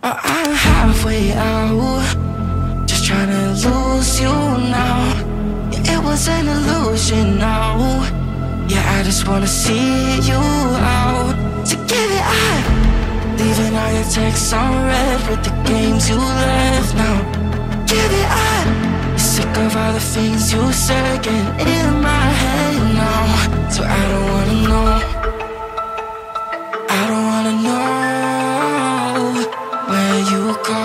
but I'm halfway out, just trying to lose you now. Yeah, it was an illusion now. Yeah, I just wanna see you out. So give it up, leaving all your texts on red with the games you left now. Give it up, sick of all the things you said getting in my head now. So I don't wanna know, I don't wanna know where you go.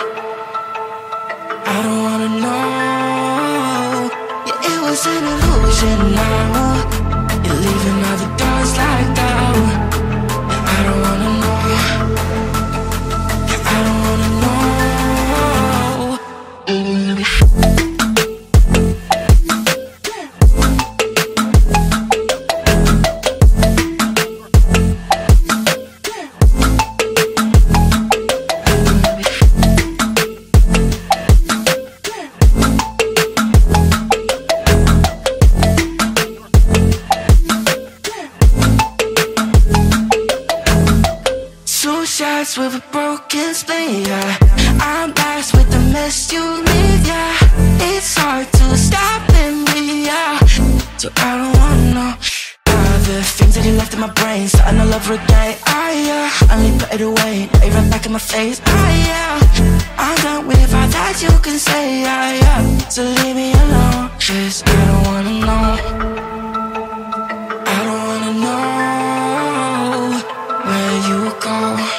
I don't wanna know. Yeah, it was an illusion now. You're leaving all the doors like that. Yeah, I don't wanna know. Yeah, I don't wanna know. Shots with a broken spleen, yeah. I'm blessed with the mess you leave, yeah. It's hard to stop and breathe, yeah. So I don't wanna know all the things that you left in my brain, starting all over again. I only put it away, now you're right back in my face. I'm done with all that you can say, so leave me alone, 'cause I don't wanna know. I don't wanna know where you go.